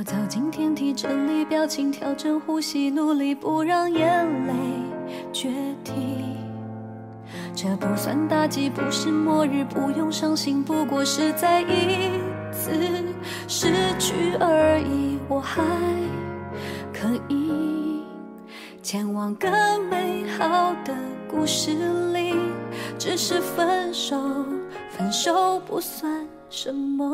我走进天梯，整理表情，调整呼吸，努力不让眼泪决堤。这不算打击，不是末日，不用伤心，不过是再一次失去而已。我还可以前往更美好的故事里，只是分手，分手不算什么。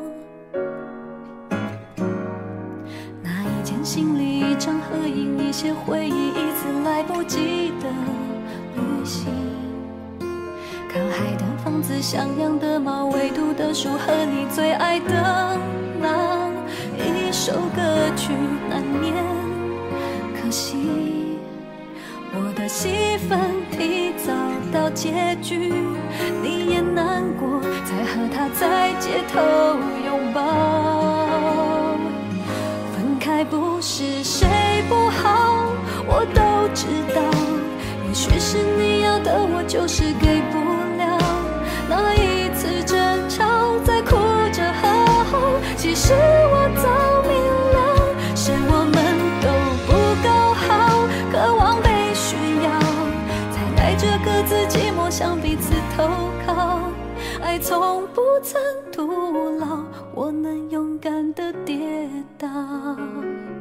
那一件行李，一张合影，一些回忆，一次来不及的旅行。靠海的房子，像样的猫，唯独的树和你最爱的那一首歌曲难免。可惜我的戏份提早到结局，你也难过，才和他在街头拥抱。分开不是谁不好，我都知道，也许是你要的我就是给不了。那一次争吵在哭着和好，其实我早明了，是我们都不够好，渴望被需要，才带着各自寂寞向彼此投靠。爱从不曾徒劳，我能勇敢地跌倒。